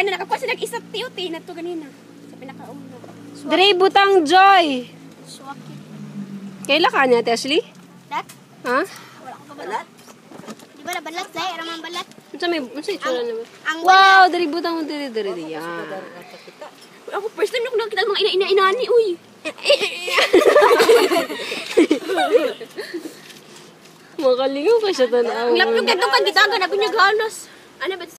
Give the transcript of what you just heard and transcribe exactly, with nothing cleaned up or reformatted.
ano, nakakuha sa nag-isa tiyuti na to ganina. Sa pinakaulo. Dre, butang Joy. Swaki. Kaila ka niya, Ashley? Balat? Ha? Wala ko pa balat. Di ba na balat, Zay? Aram ang balat. Ano may, ano sa itsura naman? Wow, Dre, butang mo, Dre, Dre, Dre. Yan. Ako first time na ako nakita mga ina-ina-inani, uy. Makaligaw ka siya tanaw. Ang lapyo ka doon, kita ka na pinaghanas. Ano ba?